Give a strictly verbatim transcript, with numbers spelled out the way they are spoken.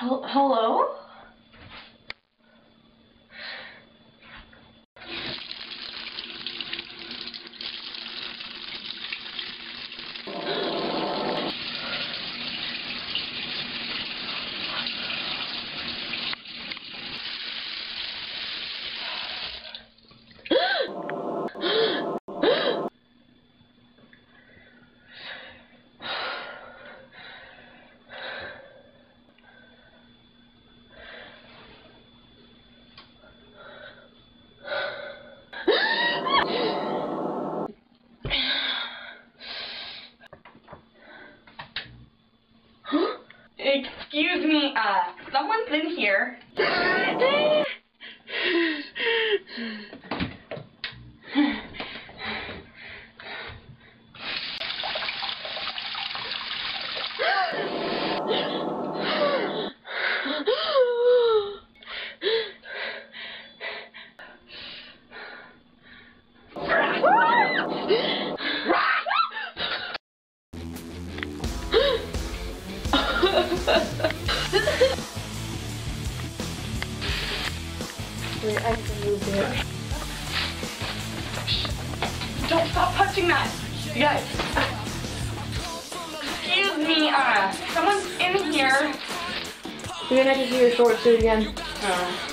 Hel hello? Excuse me, uh, someone's in here. Wait, I have to move it. Don't stop touching that! You guys. Excuse me, uh, someone's in here. You're gonna have to see your short suit again. Uh.